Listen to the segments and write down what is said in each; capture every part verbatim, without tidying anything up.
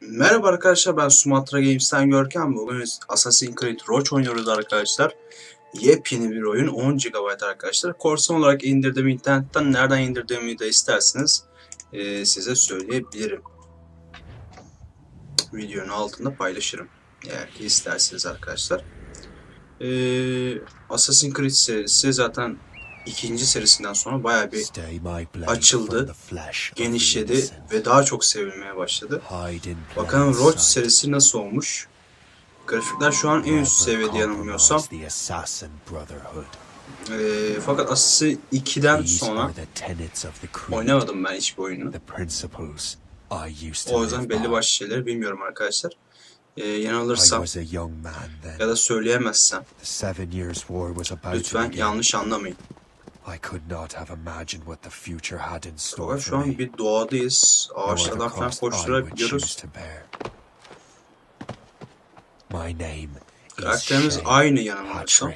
Merhaba arkadaşlar, ben Sumatra Games'ten Görkem. Bugün Assassin's Creed Rogue oynuyoruz arkadaşlar. Yepyeni bir oyun, on gigabayt arkadaşlar. Korsan olarak indirdim internetten. Nereden indirdiğimi de isterseniz e, size söyleyebilirim. Videonun altında paylaşırım. Eğer ki isterseniz arkadaşlar. E, Assassin's Creed serisi zaten ikinci serisinden sonra bayağı bir açıldı, genişledi ve daha çok sevilmeye başladı. Bakalım Rogue serisi nasıl olmuş? Grafikler şu an en üst seviyede yanılmıyorsam. Ee, fakat Assassin iki'den sonra oynamadım ben hiçbir oyunu. O yüzden belli başlı şeyleri bilmiyorum arkadaşlar. Ee, yanılırsam ya da söyleyemezsem lütfen yanlış anlamayın. Fakat şu an bir doğadayız. Ağaçlardan falan koşturabiliyoruz. Karakterimiz aynı yanılmıyorsam.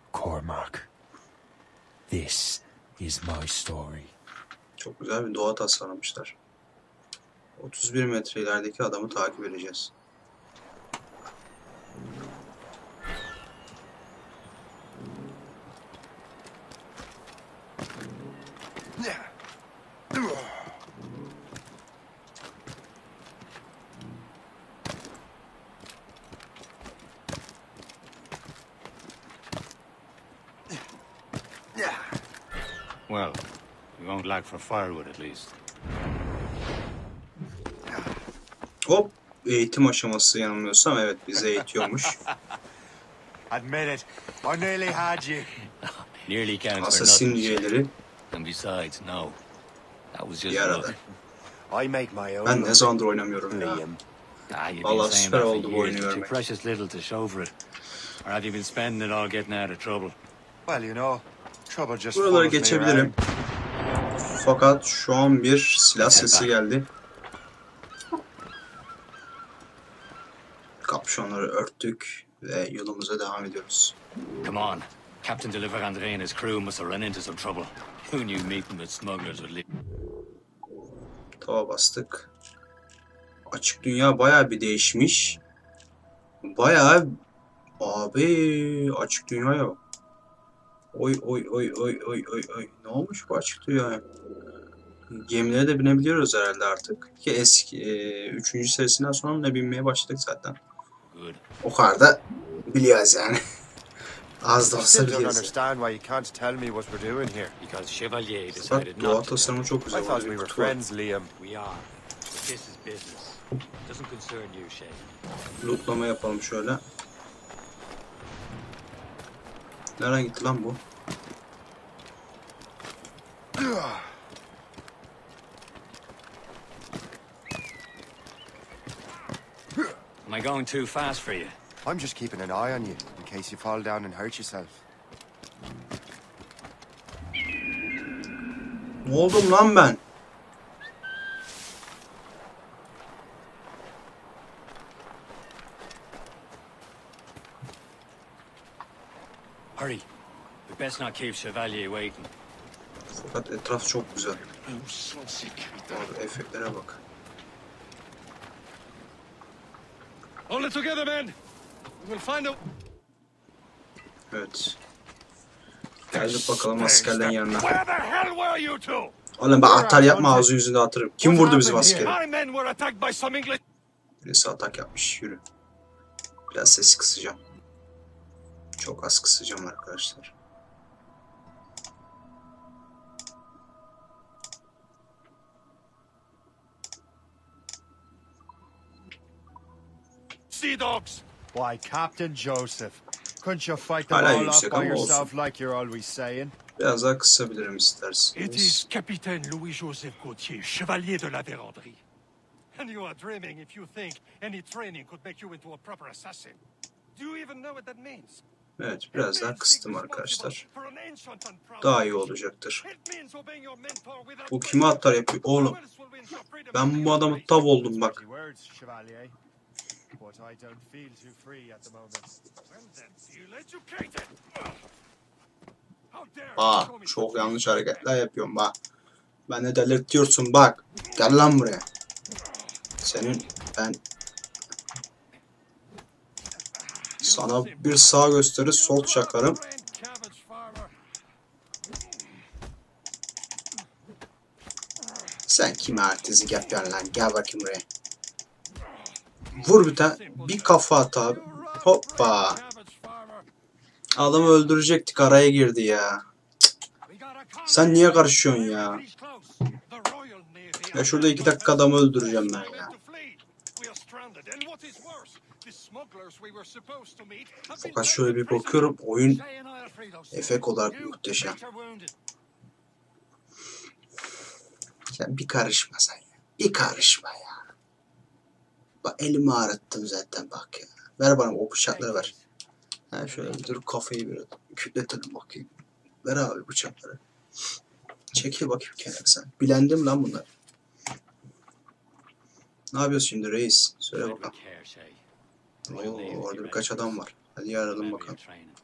Çok güzel bir doğa tasarlamışlar. otuz bir metre ilerideki adamı takip edeceğiz. Well, we won't lack for firewood at least. Hop, eğitim aşaması yanılmıyorsam, evet, bizi eğitiyormuş. Admit it, I nearly had you. Nearly counts for Assassin nothing. üyeleri And besides, no. That was just bir arada. I make my own. Ben ne zamandır oynamıyorum ya. Liam. Ah, you've been Vallahi saying süper that for oldu bu years, oyunu but you're görmek. precious little to show for it. Or have you been spending it all getting out of trouble? Well, you know, trouble just Buraları follows me geçebilirim. Fakat şu an bir silah sesi geldi. Kapşonları örttük ve yolumuza devam ediyoruz. Come on. Captain Deliverandre and his crew must have run into some trouble. Who knew meeting with smugglers would lead? Tava bastık. Açık dünya bayağı bir değişmiş. Bayağı abi açık dünya yok. Oy oy oy oy oy oy oy. Ne olmuş bu açık dünya? Gemilere de binebiliyoruz herhalde artık. Ki eski e, üçüncü serisinden sonra ne binmeye başladık zaten. Good. O kadar da biliyoruz yani. Az da I olsa still don't biliyoruz. understand why you can't tell me what we're doing here. Because Chevalier decided Fakat doğa not to. tasarımı çok I güzel thought oldu. we were friends, Liam. We are. But this is business. It doesn't concern you, Shay. Lootlama yapalım şöyle. Nereden gitti lan bu? Am I going too fast for you? I'm just keeping an eye on you in case you fall down and hurt yourself. Ne oldum lan ben? Hurry. We best not keep Chevalier waiting. Fakat etraf çok güzel. Abi efektlere bak. Hold it together, men. We'll find out. Evet. Geldik bakalım askerlerin yanına. Where the hell were you two? Oğlum ben atar yapma, ağzı yüzünde atarım. Kim vurdu bizim askeri? My men were attacked by some English. Birisi atak yapmış. Yürü. Biraz sesi kısacağım. Çok az kısacağım arkadaşlar. Sea dogs. Why, Captain Joseph, couldn't you fight them Hala all off yüksek by ama yourself like you're always saying? Biraz daha kısabilirim It isterseniz. is Capitaine Louis-Joseph Gauthier, Chevalier de la Vérendrye. And you are dreaming if you think any training could make you into a proper assassin. Do you even know what that means? Evet, biraz daha kıstım arkadaşlar. Daha iyi olacaktır. Bu kime atar yapıyor? Oğlum, ben bu adamı tav oldum bak. Aa, çok yanlış hareketler yapıyorum bak. Ben de delirtiyorsun bak. Gel lan buraya. Senin ben Sana bir sağ gösterir, sol çakarım. Sen kime artistlik yapıyorsun lan? Gel bakayım buraya. Vur bir tane. Bir kafa at abi. Hoppa. Adamı öldürecektik, araya girdi ya. Sen niye karışıyorsun ya? Ya şurada iki dakika adamı öldüreceğim ben ya. Fakat şöyle bir bakıyorum, oyun efekt olarak muhteşem. Sen bir karışma sen ya. Bir karışma ya. Bak elimi ağrıttım zaten bak ya. Ver bana o bıçakları ver. Ha şöyle bir dur kafayı bir kütletelim bakayım. Ver abi bıçakları. Çekil bakayım kenara sen. Bilendim lan bunlar. Ne yapıyorsun şimdi reis? Söyle bakalım. Oo, orada birkaç adam var. Hadi yaralım bakalım.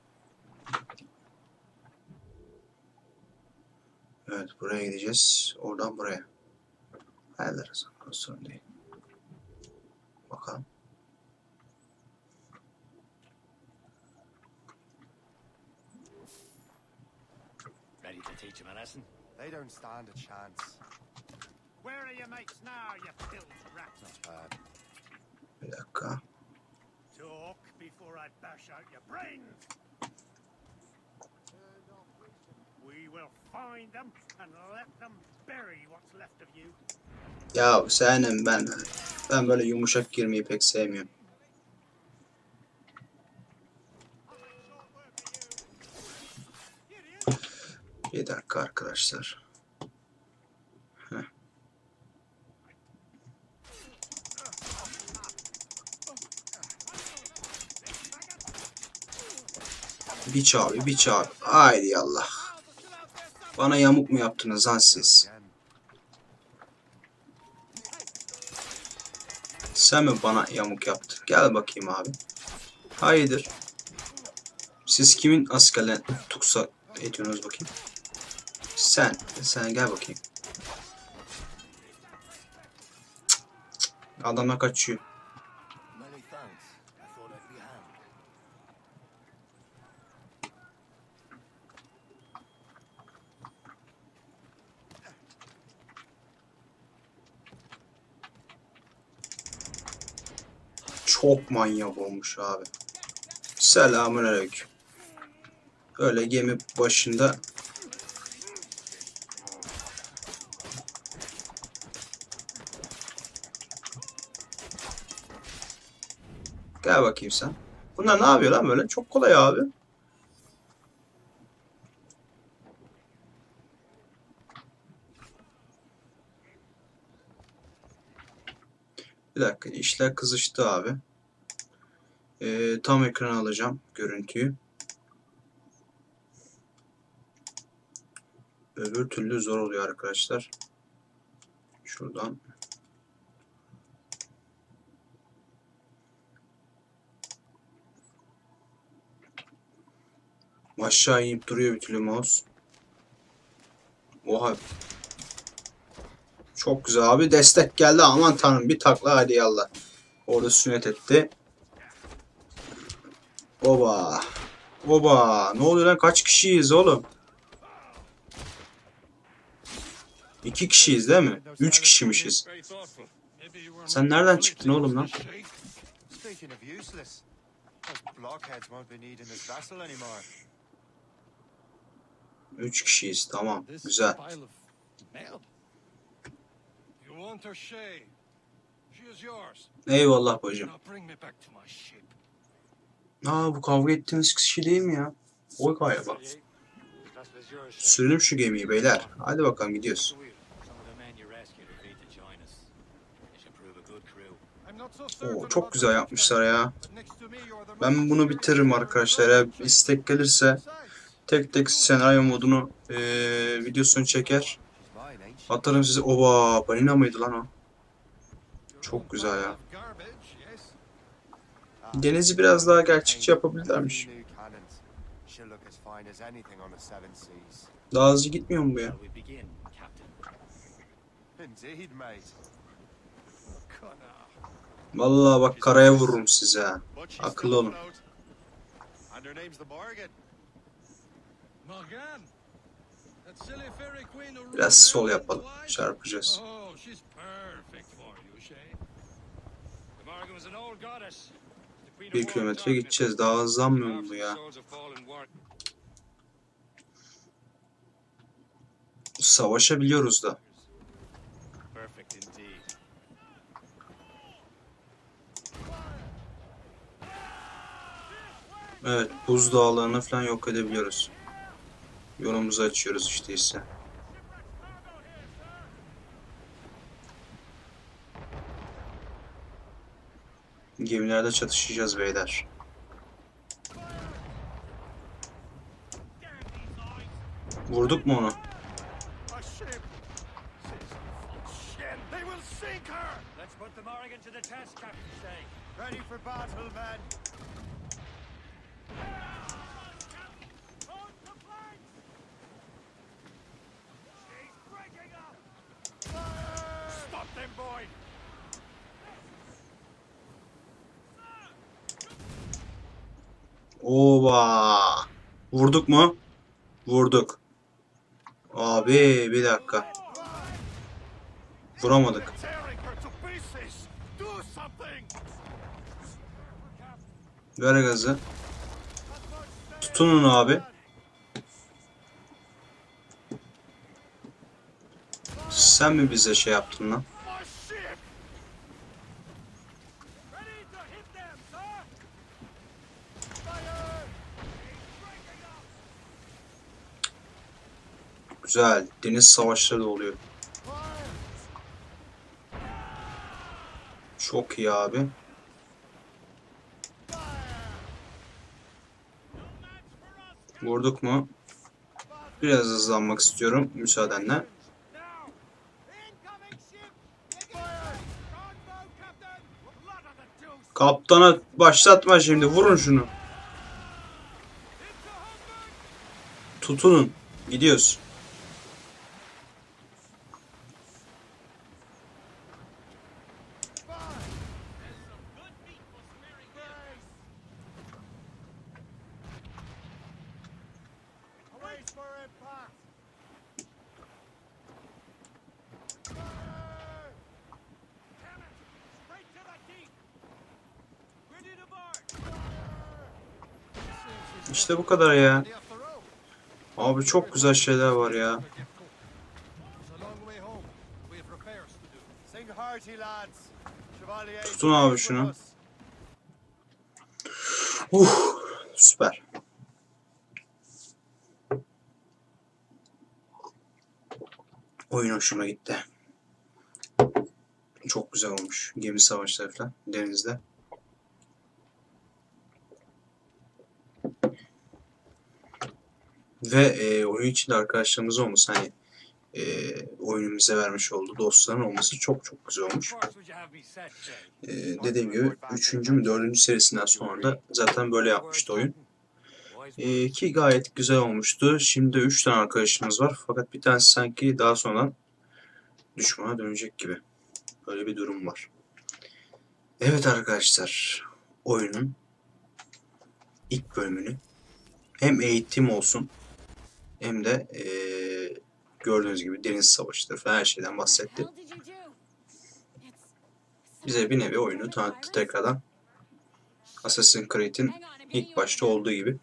Evet buraya gideceğiz. Oradan buraya. Hallederiz. O sorun değil. Bakalım. Ready to teach him a lesson? They don't stand a chance. Where are your mates now, you filth rat? Bad. Bir dakika. Talk before I bash out your brains. We will find them and let them bury what's left of you. Ya senin ben ben böyle yumuşak girmeyi pek sevmiyorum. Bir dakika arkadaşlar. Heh. Biç abi, biç abi. Haydi Allah. Bana yamuk mu yaptınız lan siz? Sen mi bana yamuk yaptın? Gel bakayım abi. Hayırdır? Siz kimin askerlerini tuksa ediyorsunuz bakayım? Sen, sen gel bakayım. Cık, cık. Adamlar kaçıyor. Çok manyak olmuş abi. Selamünaleyküm. Öyle gemi başında gel bakayım sen. Bunlar ne yapıyor lan böyle? Çok kolay abi. Bir dakika, işler kızıştı abi. Ee, tam ekran alacağım görüntüyü. Öbür türlü zor oluyor arkadaşlar. Şuradan. Aşağı inip duruyor bir türlü mouse. Oha. Çok güzel abi. Destek geldi. Aman tanrım bir takla hadi yallah. Orada sünnet etti. Oba. Oba. Ne oluyor lan? Kaç kişiyiz oğlum? İki kişiyiz değil mi? Üç kişiymişiz. Sen nereden çıktın oğlum lan? Speaking of useless, those blockheads won't be needing this vessel anymore. Üç kişiyiz. Tamam. Güzel. Eyvallah bacım. Aa bu kavga ettiğimiz kişi değil mi ya? O galiba. Sürelim şu gemiyi beyler. Hadi bakalım gidiyoruz. Oo, çok güzel yapmışlar ya. Ben bunu bitiririm arkadaşlar. Eğer istek gelirse tek tek senaryo modunu ee, videosunu çeker. Atarım size. Oba balina mıydı lan o? Çok güzel ya. Denizi biraz daha gerçekçi yapabilirlermiş. Daha hızlı gitmiyor mu bu ya? Vallahi bak karaya vururum size ha. Akıllı olun. And her name's the Morgan. Morgan. That silly fairy queen who Biraz rules sol England yapalım. twice? Çarpacağız. Oh, she's perfect for you, Shay. The Morgan was an old goddess. The queen of Bir war kilometre and gideceğiz. Daha hızlanmıyor mu bu darkness. ya? Souls of fallen war. Savaşabiliyoruz da. Perfect indeed. Evet, buzdağlarını falan yok edebiliyoruz. Yolumuzu açıyoruz işte ise. Gemilerde çatışacağız beyler. Vurduk mu onu? A ship. Shit, they will sink her. Let's put the Morgan to the test, Captain Shay. Ready for battle, men. Stop them, boy. Oba! Vurduk mu? Vurduk. Abi bir dakika. Vuramadık. Tearing her to pieces. Do something. Ver gazı. Tutunun abi. Sen mi bize şey yaptın lan? My ship. Ready to hit them, sir. Güzel. Deniz savaşları da oluyor. Çok iyi abi. Vurduk mu? Biraz hızlanmak istiyorum müsaadenle. Kaptana başlatma şimdi. Vurun şunu. Tutunun. Gidiyoruz. Wait for impact. Straight to the deep. Ready to board. İşte bu kadar ya. Ready off the rope. Abi çok güzel şeyler var ya. It's a long way home. We have repairs to do. Sing hearty, lads. Chevalier. Tutun abi şunu. Uh, süper. Oyun hoşuma gitti. Çok güzel olmuş. Gemi savaşları falan denizde. Ve e, oyun içinde arkadaşlarımız olması, hani e, oyunun bize vermiş olduğu dostların olması çok çok güzel olmuş. Of course, would you have me set, Shay? E, dediğim gibi üçüncü mü dördüncü serisinden sonra da zaten böyle yapmıştı oyun. Wise E, words. ki gayet güzel olmuştu. Şimdi üç tane arkadaşımız var. Fakat bir tanesi sanki daha sonra düşmana dönecek gibi. Böyle bir durum var. Evet arkadaşlar. Oyunun ilk bölümünü hem eğitim olsun hem de eee, gördüğünüz gibi deniz savaşları falan her şeyden bahsetti. Bize bir nevi oyunu tanıttı tekrardan. Assassin's Creed'in ilk başta olduğu gibi.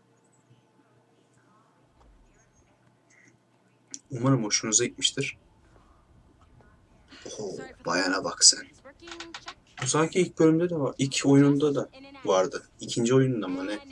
Umarım hoşunuza gitmiştir. Oho, bayana bak sen. Bu sanki ilk bölümde de var. İlk oyununda da vardı. İkinci oyununda mı ne?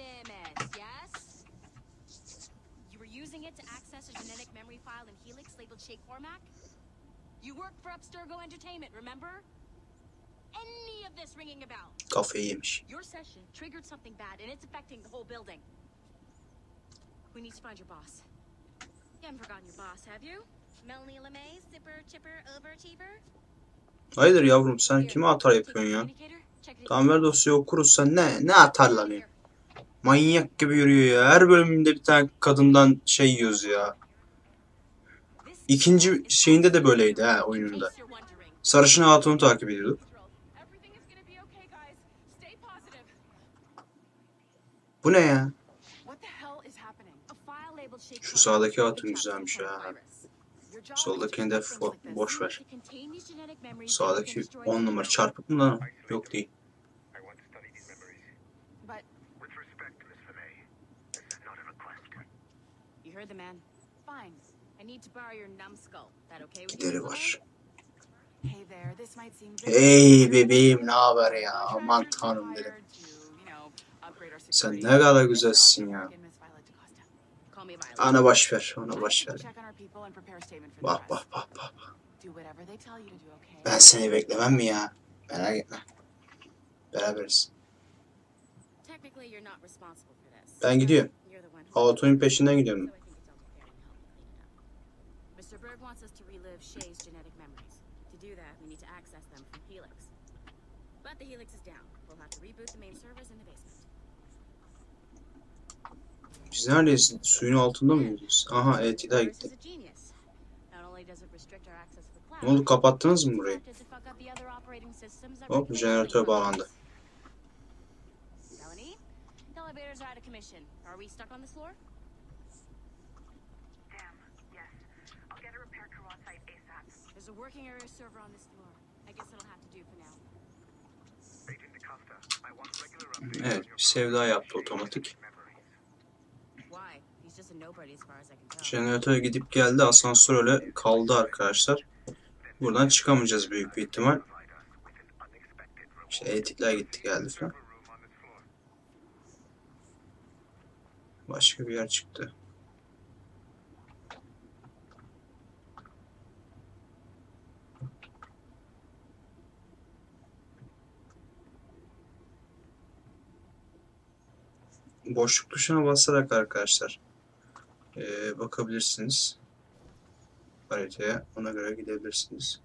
You were using it to access a genetic memory file in Helix labeled Shay Cormac? You worked for Abstergo Entertainment, remember? Any of this ringing a bell? Kafayı yemiş. Your session triggered something bad and it's affecting the whole building. We need to find your boss. You haven't forgotten your boss, have you? Melanie LeMay, zipper, chipper, overachiever? Hayırdır yavrum, sen kime atar yapıyorsun ya? Tamam, ver dosyayı okuruz, sen ne ne atarlanıyor? Manyak gibi yürüyor ya. Her bölümünde bir tane kadından şey yiyoruz ya. İkinci şeyinde de böyleydi ha, oyununda. Sarışın Hatun'u takip ediyorduk. Bu ne ya? Şu sağdaki hatun güzelmiş ha. Soldakini de fo- boş ver. Sağdaki on numara çarpık mı lan? Yok değil. But you heard the man. Fine. I need to borrow your numbskull. That okay with you? Gideri var. Hey there, this might seem Hey bebeğim, ne haber ya? Aman tanrım dedim. Sen ne kadar güzelsin ya. Ana boş ver, ona boş ver. Bak bak bak bak. Ben seni beklemem mi ya? Merak etme. Beraberiz. Ben gidiyorum. Hatun'un peşinden gidiyorum. mister Berg wants us to relive Shay's genetic memories. To do that, we need to access them from Helix. But the Helix is down. We'll have to reboot the main servers in the basement. Biz neredeyiz? Suyun altında mı gidiyoruz? Aha, evet, daha gitti. Ne oldu, kapattınız mı burayı? Hop, jeneratör bağlandı. Evet, bir sevda yaptı otomatik. Jeneratör gidip geldi, asansör öyle kaldı arkadaşlar. Buradan çıkamayacağız büyük bir ihtimal. İşte elektrikler gitti geldi falan. Başka bir yer çıktı. Boşluk tuşuna basarak arkadaşlar ee, bakabilirsiniz haritaya, ona göre gidebilirsiniz.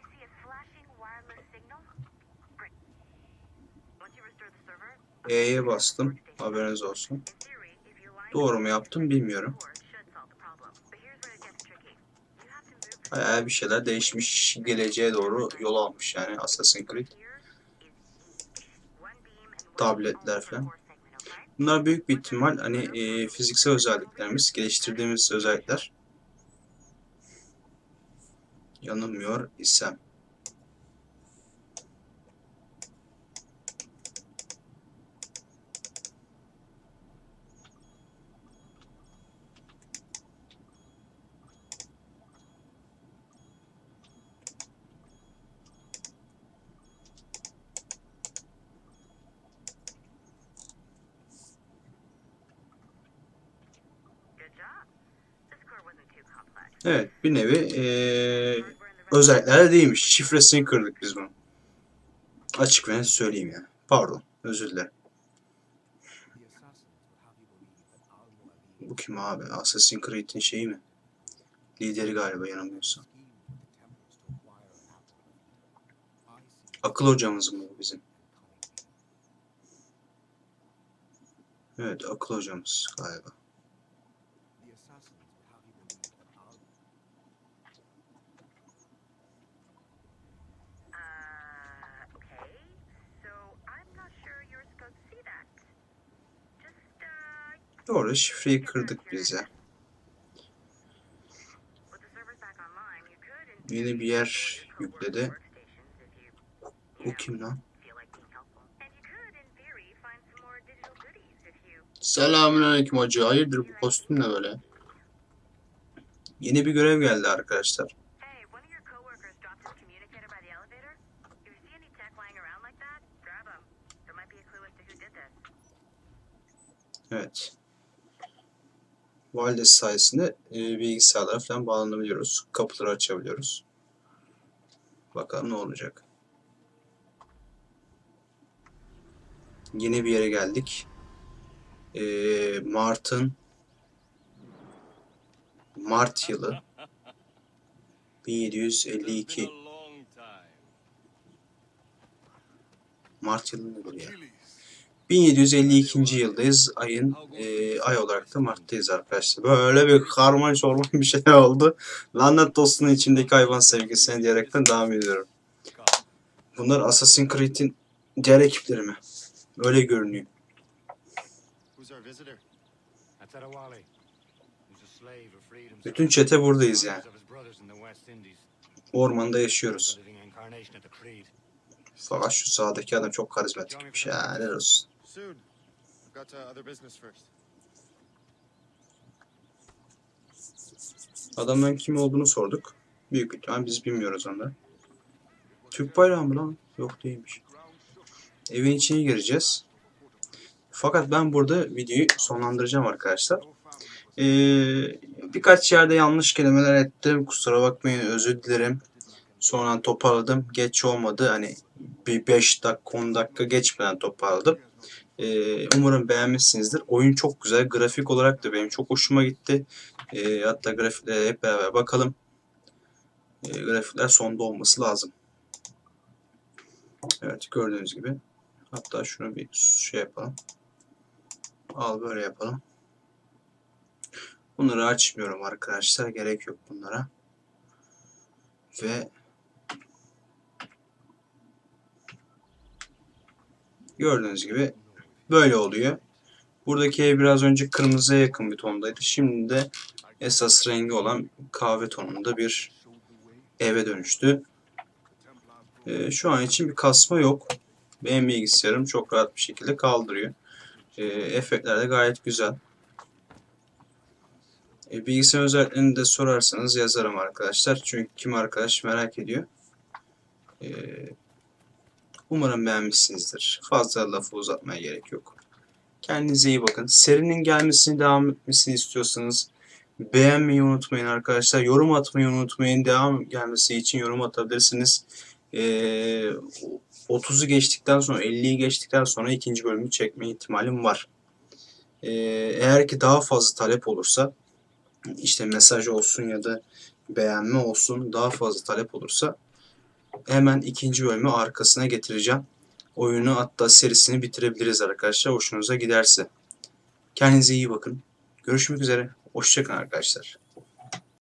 E'ye bastım, haberiniz olsun. Doğru mu yaptım bilmiyorum. Bayağı bir şeyler değişmiş, geleceğe doğru yol almış yani Assassin's Creed. Tabletler falan. Bunlar büyük bir ihtimal hani e, fiziksel özelliklerimiz, geliştirdiğimiz özellikler. Yanılmıyor isem. Evet, bir nevi ee, özellikler değilmiş. Şifresini kırdık biz bunu. Açık ve net söyleyeyim yani. Pardon, özür dilerim. Bu kim abi? Assassin's Creed'in şeyi mi? Lideri galiba, yanılmıyorsam. Akıl hocamız mı bu bizim? Evet, akıl hocamız galiba. Doğru, şifreyi kırdık biz ya. Yeni bir yer yükledi. Bu kim lan? Selamünaleyküm hacı. Hayırdır, bu kostüm ne böyle? Yeni bir görev geldi arkadaşlar. Evet. Wireless sayesinde e, bilgisayarlara falan bağlanabiliyoruz. Kapıları açabiliyoruz. Bakalım ne olacak. Yeni bir yere geldik. E, Mart'ın Mart yılı bin yedi yüz elli iki. Mart yılı nedir ya? bin yedi yüz elli ikinci yıldayız. Ayın e, ay olarak da Mart'tayız arkadaşlar. Böyle bir karman çorman bir şey oldu. Lanet olsun içimdeki hayvan sevgisine diyerekten devam ediyorum. Bunlar Assassin's Creed'in diğer ekipleri mi? Öyle görünüyor. Bütün çete buradayız yani. Ormanda yaşıyoruz. Fakat şu sağdaki adam çok karizmatikmiş ya. Helal olsun. Soon. I've got uh, other business first. Adamdan kim olduğunu sorduk. Büyük ihtimal biz bilmiyoruz onları. Türk bayrağı mı lan? Yok değilmiş. Evin içine gireceğiz. Fakat ben burada videoyu sonlandıracağım arkadaşlar. Ee, birkaç yerde yanlış kelimeler ettim. Kusura bakmayın, özür dilerim. Sonra toparladım. Geç olmadı. Hani bir beş dakika on dakika geçmeden toparladım. Ee, umarım beğenmişsinizdir. Oyun çok güzel. Grafik olarak da benim çok hoşuma gitti. Ee, hatta grafiklere hep beraber bakalım. Ee, grafikler sonda olması lazım. Evet, gördüğünüz gibi. Hatta şunu bir şey yapalım. Al böyle yapalım. Bunları açmıyorum arkadaşlar. Gerek yok bunlara. Ve gördüğünüz gibi böyle oluyor. Buradaki ev biraz önce kırmızıya yakın bir tondaydı. Şimdi de esas rengi olan kahve tonunda bir eve dönüştü. Ee, şu an için bir kasma yok. Benim bilgisayarım çok rahat bir şekilde kaldırıyor. Ee, efektler de gayet güzel. Ee, bilgisayar özelliklerini de sorarsanız yazarım arkadaşlar. Çünkü kim arkadaş merak ediyor. Ee, umarım beğenmişsinizdir. Fazla lafı uzatmaya gerek yok. Kendinize iyi bakın. Serinin gelmesini, devam etmesini istiyorsanız beğenmeyi unutmayın arkadaşlar. Yorum atmayı unutmayın. Devam gelmesi için yorum atabilirsiniz. Ee, otuzu geçtikten sonra, elliyi geçtikten sonra ikinci bölümü çekme ihtimalim var. Ee, eğer ki daha fazla talep olursa, işte mesaj olsun ya da beğenme olsun, daha fazla talep olursa hemen ikinci bölümü arkasına getireceğim. Oyunu, hatta serisini bitirebiliriz arkadaşlar, hoşunuza giderse. Kendinize iyi bakın. Görüşmek üzere. Hoşça kalın arkadaşlar.